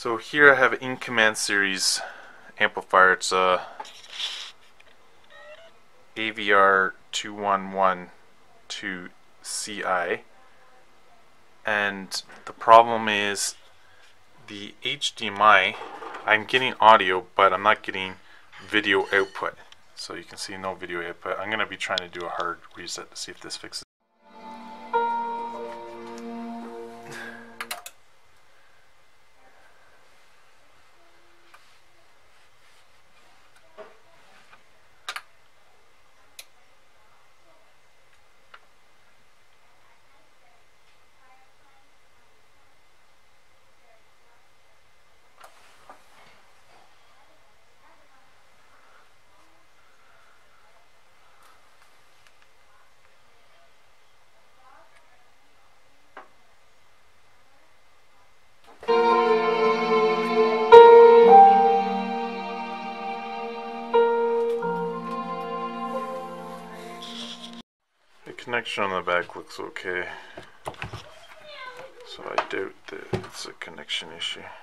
So here I have an in-command series amplifier. It's a AVR 2112CI, and the problem is the HDMI. I'm getting audio, but I'm not getting video output. So you can see no video output. I'm going to be trying to do a hard reset to see if this fixes it. The connection on the back looks okay, so I doubt that it's a connection issue.